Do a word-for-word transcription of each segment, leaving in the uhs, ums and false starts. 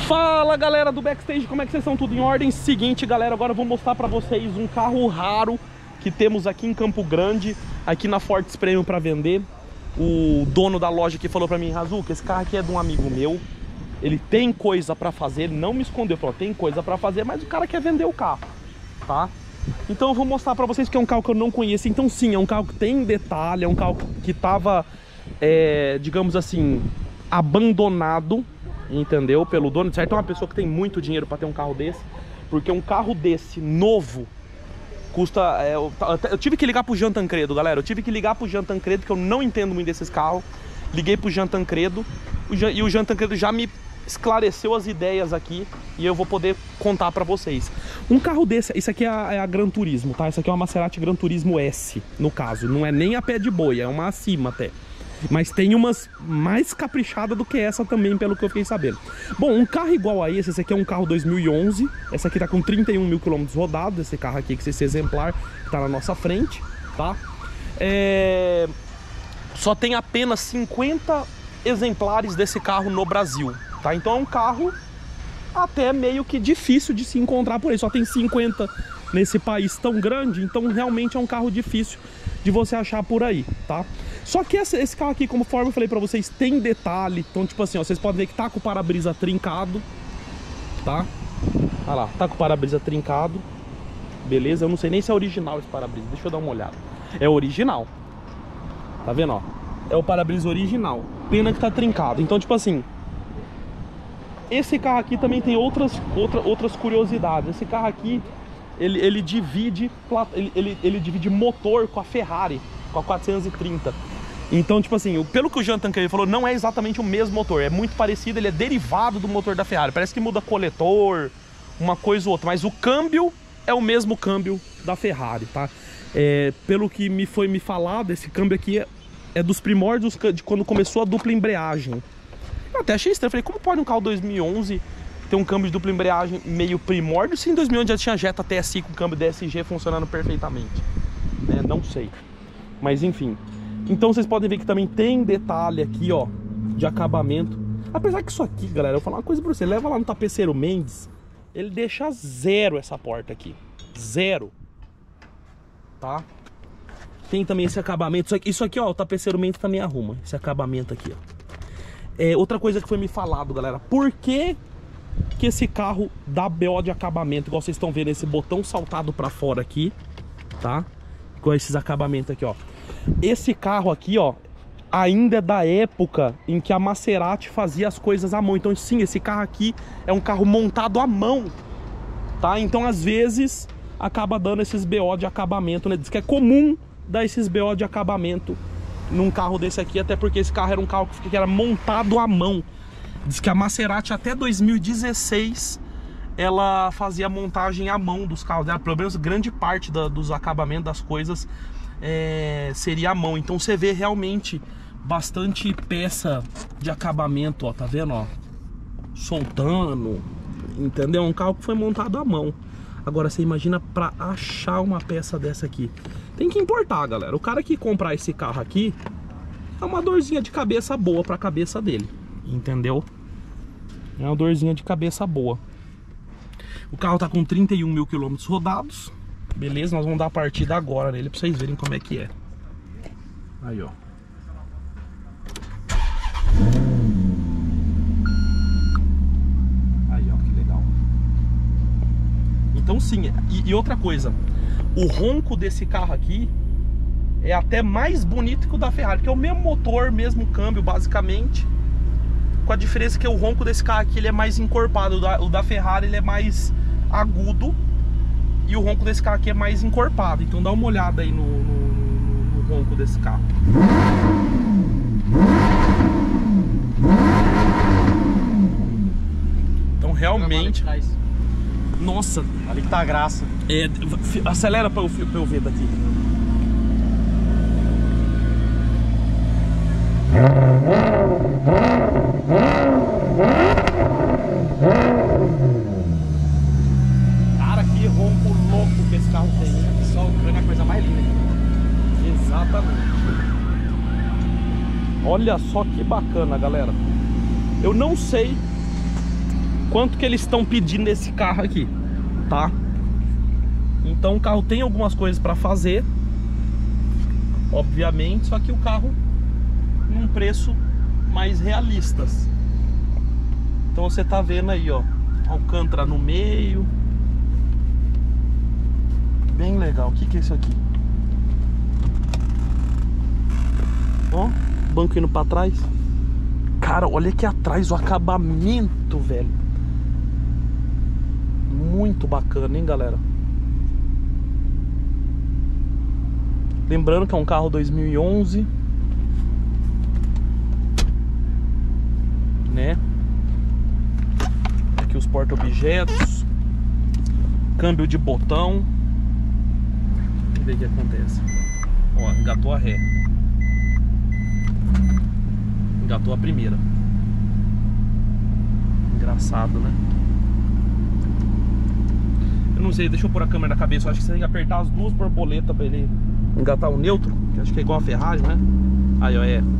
Fala galera do backstage, como é que vocês estão? Tudo em ordem? Seguinte galera, agora eu vou mostrar pra vocês um carro raro que temos aqui em Campo Grande, aqui na Fortes Premium pra vender. O dono da loja aqui falou pra mim: Razuca, esse carro aqui é de um amigo meu, ele tem coisa pra fazer, ele não me escondeu, falou, tem coisa pra fazer, mas o cara quer vender o carro, tá? Então eu vou mostrar pra vocês que é um carro que eu não conheço. Então sim, é um carro que tem detalhe, é um carro que tava, é, digamos assim, abandonado, entendeu? Pelo dono, certo? É uma pessoa que tem muito dinheiro pra ter um carro desse, porque um carro desse, novo, custa... É, eu, eu tive que ligar pro Jean Tancredo, galera. Eu tive que ligar pro Jean Tancredo, que eu não entendo muito desses carros. Liguei pro Jean Tancredo, o Jean, e o Jean Tancredo já me esclareceu as ideias aqui, e eu vou poder contar pra vocês. Um carro desse, isso aqui é a, é a Gran Turismo, tá? Isso aqui é uma Maserati Gran Turismo S, no caso. Não é nem a pé de boi, é uma acima até. Mas tem umas mais caprichadas do que essa também, pelo que eu fiquei sabendo. Bom, um carro igual a esse, esse aqui é um carro dois mil e onze. Essa aqui tá com trinta e um mil quilômetros rodados. Esse carro aqui, que esse exemplar, que tá na nossa frente, tá? É... Só tem apenas cinquenta exemplares desse carro no Brasil, tá? Então é um carro até meio que difícil de se encontrar por aí. Só tem cinquenta nesse país tão grande, então realmente é um carro difícil de você achar por aí, tá? Só que esse, esse carro aqui, conforme eu falei pra vocês, tem detalhe. Então, tipo assim, ó, vocês podem ver que tá com o para-brisa trincado, tá? Olha lá, tá com o para-brisa trincado. Beleza? Eu não sei nem se é original esse para-brisa. Deixa eu dar uma olhada. É original. Tá vendo, ó? É o para-brisa original. Pena que tá trincado. Então, tipo assim, esse carro aqui também tem outras, outra, outras curiosidades. Esse carro aqui, ele, ele, divide, ele, ele, ele divide motor com a Ferrari, com a quatrocentos e trinta. Então, tipo assim, pelo que o Jean Tancredo falou, não é exatamente o mesmo motor. É muito parecido, ele é derivado do motor da Ferrari. Parece que muda coletor, uma coisa ou outra. Mas o câmbio é o mesmo câmbio da Ferrari, tá? É, pelo que me foi me falado, esse câmbio aqui é, é dos primórdios de quando começou a dupla embreagem. Eu até achei estranho. Falei, como pode um carro dois mil e onze ter um câmbio de dupla embreagem meio primórdio, se em dois mil e onze já tinha Jetta T S I com câmbio D S G funcionando perfeitamente? É, não sei. Mas enfim. Então vocês podem ver que também tem detalhe aqui, ó, de acabamento. Apesar que isso aqui, galera, eu vou falar uma coisa pra você. Leva lá no Tapeceiro Mendes, ele deixa zero essa porta aqui. Zero. Tá? Tem também esse acabamento. Isso aqui, isso aqui, ó, o Tapeceiro Mendes também arruma. Esse acabamento aqui, ó. É, outra coisa que foi me falado, galera. Por que que esse carro dá B O de acabamento? Igual vocês estão vendo esse botão saltado pra fora aqui, tá? Com esses acabamentos aqui, ó. Esse carro aqui, ó, ainda é da época em que a Maserati fazia as coisas à mão. Então sim, esse carro aqui é um carro montado à mão, tá? Então às vezes acaba dando esses B O de acabamento, né? Diz que é comum dar esses B O de acabamento num carro desse aqui, até porque esse carro era um carro que era montado à mão. Diz que a Maserati até dois mil e dezesseis ela fazia a montagem à mão dos carros dela. Pelo menos grande parte da, dos acabamentos das coisas é, seria à mão. Então você vê realmente bastante peça de acabamento, ó, tá vendo, ó, soltando, entendeu? É um carro que foi montado à mão. Agora você imagina pra achar uma peça dessa aqui. Tem que importar, galera. O cara que comprar esse carro aqui é uma dorzinha de cabeça boa pra cabeça dele, entendeu? É uma dorzinha de cabeça boa. O carro tá com trinta e um mil quilômetros rodados. Beleza, nós vamos dar a partida agora nele pra vocês verem como é que é. Aí, ó. Aí, ó, que legal. Então sim, e, e outra coisa, o ronco desse carro aqui é até mais bonito que o da Ferrari, porque é o mesmo motor, mesmo câmbio, basicamente. Com a diferença que o ronco desse carro aqui ele é mais encorpado. O da, o da Ferrari ele é mais agudo e o ronco desse carro aqui é mais encorpado. Então dá uma olhada aí no, no, no, no ronco desse carro. Então realmente... Nossa, ali que tá a graça. É, acelera pra eu, pra eu ver daqui. Cara, que ronco louco que esse carro tem. Só o crânio é a coisa mais linda. Exatamente. Olha só que bacana, galera. Eu não sei quanto que eles estão pedindo nesse carro aqui, tá? Então o carro tem algumas coisas para fazer, obviamente, só que o carro num preço mais realistas. Então você tá vendo aí, ó, Alcântara no meio, bem legal. O que que é isso aqui? Ó, banco indo para trás. Cara, olha aqui atrás o acabamento, velho. Muito bacana, hein, galera? Lembrando que é um carro dois mil e onze, né? Aqui os porta-objetos, câmbio de botão. Vamos ver o que acontece. Ó, engatou a ré, engatou a primeira. Engraçado, né? Eu não sei, deixa eu pôr a câmera na cabeça. Eu acho que você tem que apertar as duas borboletas pra ele engatar o neutro, que acho que é igual a Ferrari, né? Aí, ó, é.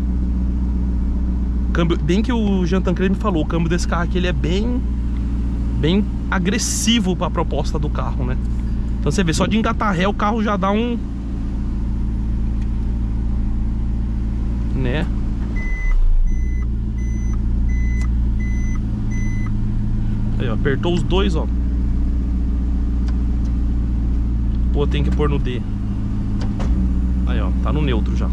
Câmbio, bem que o Jean Tancredi me falou, o câmbio desse carro aqui, ele é bem bem agressivo pra proposta do carro, né? Então você vê, só de engatar ré o carro já dá um, né? Aí, ó, apertou os dois, ó. Pô, tem que pôr no D. Aí, ó, tá no neutro já.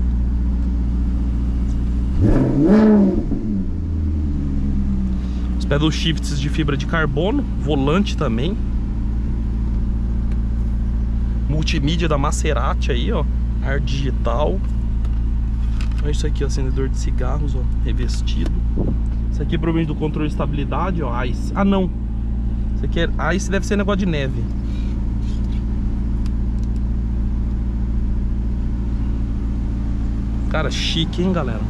Os pedal shifts de fibra de carbono, volante também. Multimídia da Maserati aí, ó, ar digital. Olha isso aqui, ó, acendedor de cigarros, ó, revestido. Isso aqui é provavelmente do controle de estabilidade, ó, ice. Ah, não. Isso aqui é ice, deve ser negócio de neve. Cara, chique, hein, galera?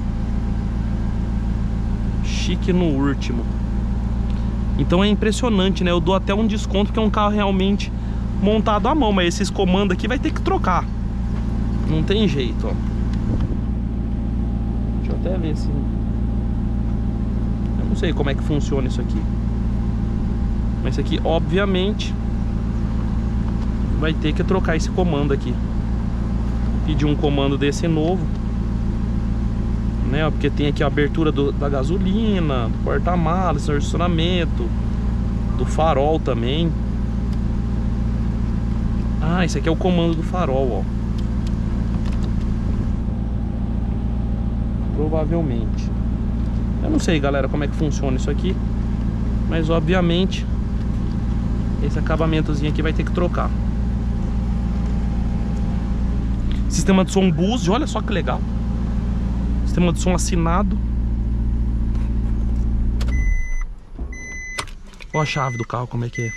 Chique no último. Então é impressionante, né? Eu dou até um desconto porque é um carro realmente montado à mão, mas esses comandos aqui vai ter que trocar. Não tem jeito, ó. Deixa eu até ver se... Eu não sei como é que funciona isso aqui. Mas isso aqui, obviamente, vai ter que trocar esse comando aqui. Pedir um comando desse novo, né? Porque tem aqui a abertura do, da gasolina, do porta-malas, do estacionamento, do farol também. Ah, esse aqui é o comando do farol, ó. Provavelmente. Eu não sei, galera, como é que funciona isso aqui, mas obviamente esse acabamentozinho aqui vai ter que trocar. Sistema de som Boost, olha só que legal. Sistema de som assinado. Olha a chave do carro, como é que é.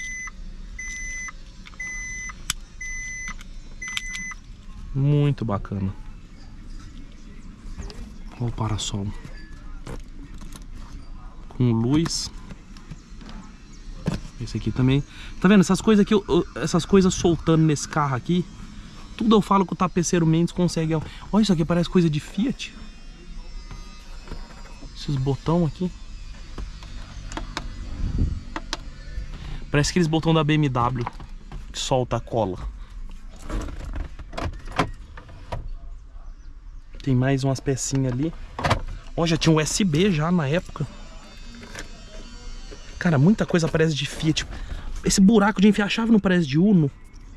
Muito bacana. Olha o parasol com luz. Esse aqui também. Tá vendo? Essas coisas aqui, essas coisas soltando nesse carro aqui, tudo eu falo que o tapeceiro Mendes consegue. Olha, isso aqui parece coisa de Fiat. Esses botões aqui parece aqueles botões da B M W que solta a cola. Tem mais umas pecinhas ali. Ó, já tinha um U S B já na época. Cara, muita coisa parece de Fiat. Esse buraco de enfiar a chave não parece de Uno?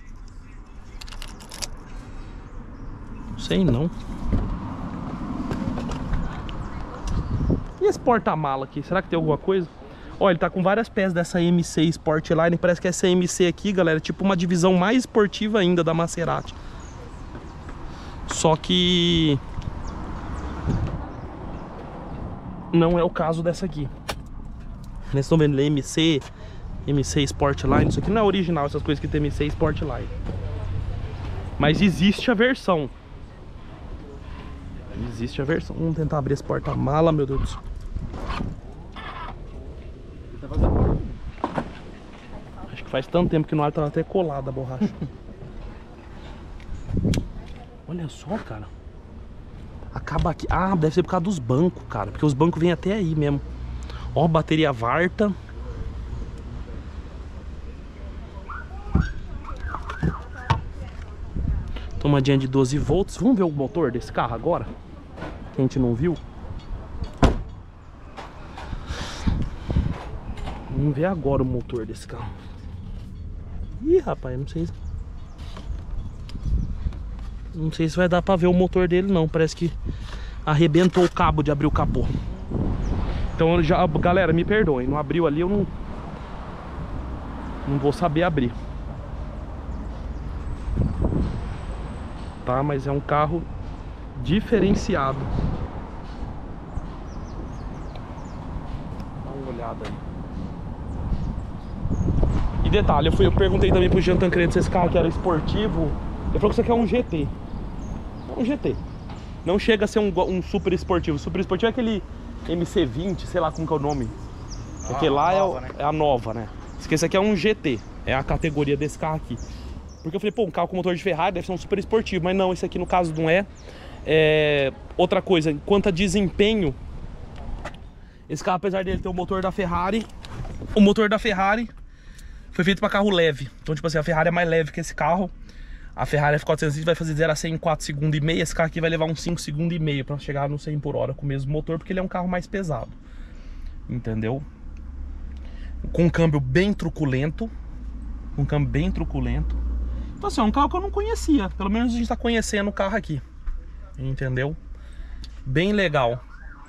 Não sei não. E esse porta-mala aqui? Será que tem alguma coisa? Ó, ele tá com várias peças dessa M C Sportline. Parece que essa M C aqui, galera, é tipo uma divisão mais esportiva ainda da Maserati. Só que não é o caso dessa aqui. Vocês estão vendo M C, M C Sportline. Isso aqui não é original, essas coisas que tem M C Sportline. Mas existe a versão. Existe a versão. Vamos tentar abrir esse porta-mala, meu Deus do céu. Acho que faz tanto tempo que no ar tava até colada a borracha. Olha só, cara. Acaba aqui. Ah, deve ser por causa dos bancos, cara. Porque os bancos vêm até aí mesmo. Ó, bateria Varta. Tomadinha de doze volts. Vamos ver o motor desse carro agora? Que a gente não viu. Vamos ver agora o motor desse carro. Ih, rapaz, não sei. Não sei se vai dar pra ver o motor dele não. Parece que arrebentou o cabo de abrir o capô. Então já, galera, me perdoem. Não abriu ali, eu não Não vou saber abrir. Tá, mas é um carro diferenciado. Dá uma olhada aí. E detalhe, eu, fui, eu perguntei também pro Jean Tancredo se esse carro aqui era esportivo. Ele falou que isso aqui é um G T. É um G T. Não chega a ser um, um super esportivo. Super esportivo é aquele M C vinte, sei lá como que é o nome. Ah, aquele lá é, nova, né? É a nova, né? Esse aqui é um G T. É a categoria desse carro aqui. Porque eu falei, pô, um carro com motor de Ferrari deve ser um super esportivo. Mas não, esse aqui no caso não é. É... Outra coisa, quanto a desempenho, esse carro, apesar dele ter o motor da Ferrari, o motor da Ferrari foi feito para carro leve. Então, tipo assim, a Ferrari é mais leve que esse carro. A Ferrari F quatrocentos e vinte vai fazer zero a cem em quatro segundos e meio. Esse carro aqui vai levar uns cinco segundos e meio para chegar no cem por hora com o mesmo motor, porque ele é um carro mais pesado. Entendeu? Com um câmbio bem truculento. Um câmbio bem truculento. Então assim, é um carro que eu não conhecia. Pelo menos a gente tá conhecendo o carro aqui. Entendeu? Bem legal.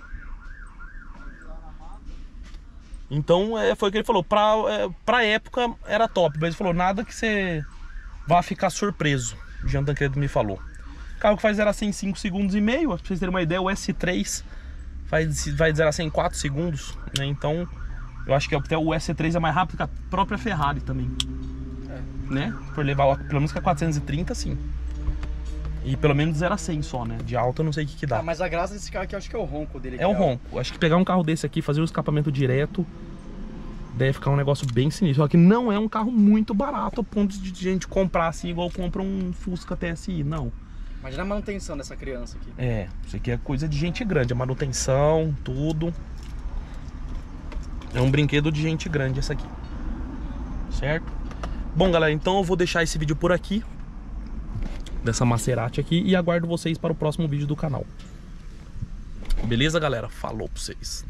Então é, foi o que ele falou. Pra, é, pra época era top. Mas ele falou, nada que você vá ficar surpreso. O Jean Tancredo me falou. Carro que faz zero a cem em cinco segundos e meio. Pra vocês terem uma ideia, o S três faz, vai de zero a cem em quatro segundos, né? Então eu acho que até o S três é mais rápido que a própria Ferrari também, é. Né? Por levar pelo menos que a quatrocentos e trinta, sim. E pelo menos zero a cem só, né? De alta eu não sei o que que dá. Ah, mas a graça desse carro aqui eu acho que é o ronco dele. É o ronco. Acho que pegar um carro desse aqui, fazer um escapamento direto, deve ficar um negócio bem sinistro. Só que não é um carro muito barato a ponto de gente comprar assim, igual compra um Fusca T S I, não. Imagina a manutenção dessa criança aqui. É, isso aqui é coisa de gente grande, a manutenção, tudo. É um brinquedo de gente grande essa aqui. Certo? Bom, galera, então eu vou deixar esse vídeo por aqui, dessa Maserati aqui, e aguardo vocês para o próximo vídeo do canal. Beleza, galera? Falou pra vocês.